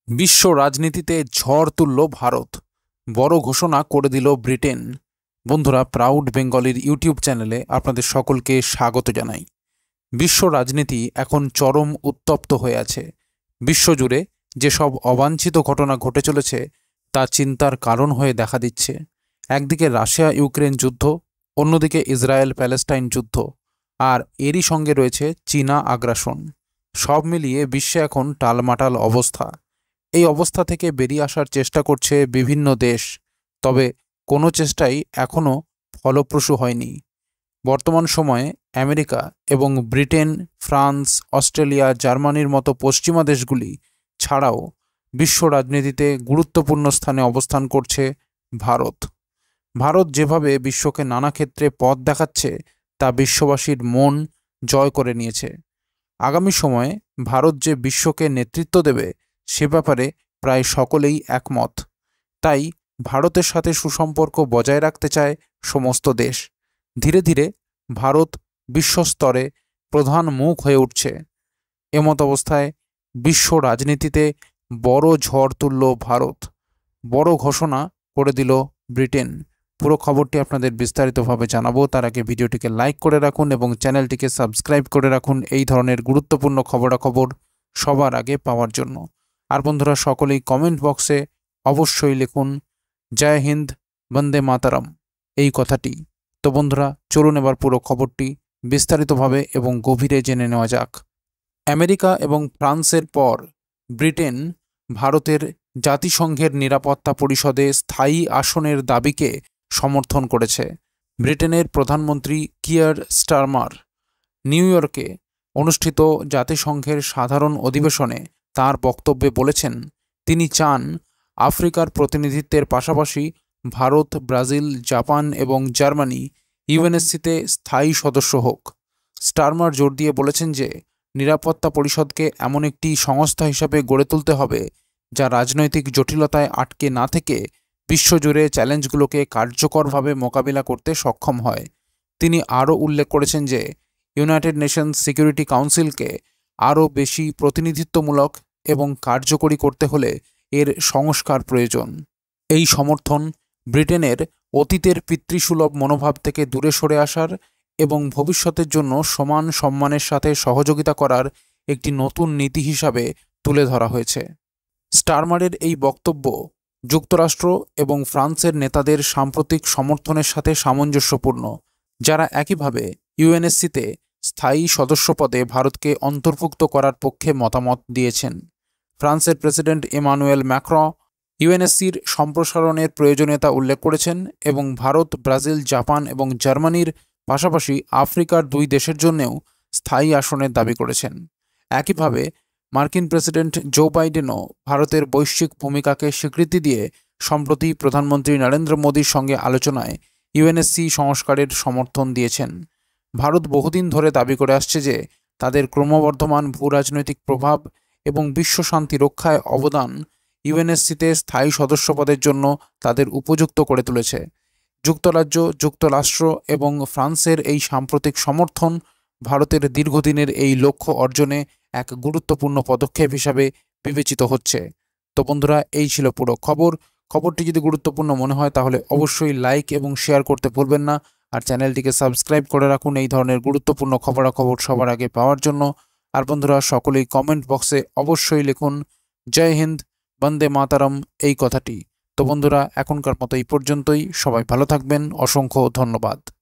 বিশ্ব রাজনীতিতে ঝড় তুলল ভারত। বড় ঘোষণা করে দিল ব্রিটেন। বন্ধুরা, প্রাউড বেঙ্গলির ইউটিউব চ্যানেলে আপনাদের সকলকে স্বাগত জানাই। বিশ্ব রাজনীতি এখন চরম উত্তপ্ত হয়ে আছে। বিশ্বজুড়ে যেসব অবাঞ্ছিত ঘটনা ঘটে চলেছে তা চিন্তার কারণ হয়ে দেখা দিচ্ছে। একদিকে রাশিয়া ইউক্রেন যুদ্ধ, অন্যদিকে ইসরায়েল প্যালেস্টাইন যুদ্ধ, আর এরই সঙ্গে রয়েছে চীনা আগ্রাসন। সব মিলিয়ে বিশ্বে এখন টালমাটাল অবস্থা। এই অবস্থা থেকে বেরিয়ে আসার চেষ্টা করছে বিভিন্ন দেশ, তবে কোনো চেষ্টাই এখনও ফলপ্রসূ হয়নি। বর্তমান সময়ে আমেরিকা এবং ব্রিটেন, ফ্রান্স, অস্ট্রেলিয়া, জার্মানির মতো পশ্চিমা দেশগুলি ছাড়াও বিশ্ব রাজনীতিতে গুরুত্বপূর্ণ স্থানে অবস্থান করছে ভারত। ভারত যেভাবে বিশ্বকে নানা ক্ষেত্রে পথ দেখাচ্ছে তা বিশ্ববাসীর মন জয় করে নিয়েছে। আগামী সময়ে ভারত যে বিশ্বকে নেতৃত্ব দেবে সে ব্যাপারে প্রায় সকলেই একমত। তাই ভারতের সাথে সুসম্পর্ক বজায় রাখতে চায় সমস্ত দেশ। ধীরে ধীরে ভারত বিশ্বস্তরে প্রধান মুখ হয়ে উঠছে। এমত অবস্থায় বিশ্ব রাজনীতিতে বড় ঝড় তুলল ভারত। বড় ঘোষণা করে দিল ব্রিটেন। পুরো খবরটি আপনাদের বিস্তারিতভাবে জানাবো। তার আগে ভিডিওটিকে লাইক করে রাখুন এবং চ্যানেলটিকে সাবস্ক্রাইব করে রাখুন এই ধরনের গুরুত্বপূর্ণ খবরাখবর সবার আগে পাওয়ার জন্য। আর বন্ধুরা, সকলেই কমেন্ট বক্সে অবশ্যই লিখুন জয় হিন্দ, বন্দে মাতারম এই কথাটি। তো বন্ধুরা, চলুন এবার পুরো খবরটি বিস্তারিতভাবে এবং গভীরে জেনে নেওয়া যাক। আমেরিকা এবং ফ্রান্সের পর ব্রিটেন ভারতের জাতিসংঘের নিরাপত্তা পরিষদে স্থায়ী আসনের দাবিকে সমর্থন করেছে। ব্রিটেনের প্রধানমন্ত্রী কিয়ার স্টারমার নিউ ইয়র্কে অনুষ্ঠিত জাতিসংঘের সাধারণ অধিবেশনে তাঁর বক্তব্যে বলেছেন, তিনি চান আফ্রিকার প্রতিনিধিত্বের পাশাপাশি ভারত, ব্রাজিল, জাপান এবং জার্মানি ইউএনএসসিতে স্থায়ী সদস্য হোক। স্টারমার জোর দিয়ে বলেছেন যে নিরাপত্তা পরিষদকে এমন একটি সংস্থা হিসাবে গড়ে তুলতে হবে যা রাজনৈতিক জটিলতায় আটকে না থেকে বিশ্বজুড়ে চ্যালেঞ্জগুলোকে কার্যকরভাবে মোকাবিলা করতে সক্ষম হয়। তিনি আরও উল্লেখ করেছেন যে ইউনাইটেড নেশনস সিকিউরিটি কাউন্সিলকে আরও বেশি প্রতিনিধিত্বমূলক এবং কার্যকরী করতে হলে এর সংস্কার প্রয়োজন। এই সমর্থন ব্রিটেনের অতীতের পিতৃসুলভ মনোভাব থেকে দূরে সরে আসার এবং ভবিষ্যতের জন্য সমান সম্মানের সাথে সহযোগিতা করার একটি নতুন নীতি হিসাবে তুলে ধরা হয়েছে। স্টারমারের এই বক্তব্য যুক্তরাষ্ট্র এবং ফ্রান্সের নেতাদের সাম্প্রতিক সমর্থনের সাথে সামঞ্জস্যপূর্ণ, যারা একইভাবে ইউএনএসসিতে স্থায়ী সদস্যপদে ভারতকে অন্তর্ভুক্ত করার পক্ষে মতামত দিয়েছেন। ফ্রান্সের প্রেসিডেন্ট ইমানুয়েল ম্যাক্রঁ ইউএনএসসির সম্প্রসারণের প্রয়োজনীয়তা উল্লেখ করেছেন এবং ভারত, ব্রাজিল, জাপান এবং জার্মানির পাশাপাশি আফ্রিকার দুই দেশের জন্যেও স্থায়ী আসনের দাবি করেছেন। একইভাবে মার্কিন প্রেসিডেন্ট জো বাইডেনও ভারতের বৈশ্বিক ভূমিকাকে স্বীকৃতি দিয়ে সম্প্রতি প্রধানমন্ত্রী নরেন্দ্র মোদীর সঙ্গে আলোচনায় ইউএনএসসি সংস্কারের সমর্থন দিয়েছেন। ভারত বহুদিন ধরে দাবি করে আসছে যে তাদের ক্রমবর্ধমান ভূরাজনৈতিক প্রভাব এবং বিশ্ব শান্তি রক্ষায় অবদান ইউএনএসসিতে স্থায়ী সদস্যপদের জন্য তাদের উপযুক্ত করে তুলেছে। যুক্তরাজ্য, যুক্তরাষ্ট্র এবং ফ্রান্সের এই সাম্প্রতিক সমর্থন ভারতের দীর্ঘদিনের এই লক্ষ্য অর্জনে এক গুরুত্বপূর্ণ পদক্ষেপ হিসাবে বিবেচিত হচ্ছে। তো বন্ধুরা, এই ছিল পুরো খবর। খবরটি যদি গুরুত্বপূর্ণ মনে হয় তাহলে অবশ্যই লাইক এবং শেয়ার করতে ভুলবেন না। আর চ্যানেলটিকে সাবস্ক্রাইব করে রাখুন এই ধরনের গুরুত্বপূর্ণ খবরাখবর সবার আগে পাওয়ার জন্য। আর বন্ধুরা, সকলেই কমেন্ট বক্সে অবশ্যই লিখুন জয় হিন্দ, বন্দে মাতারম এই কথাটি। তো বন্ধুরা, এখনকার মতো এই পর্যন্তই। সবাই ভালো থাকবেন। অসংখ্য ধন্যবাদ।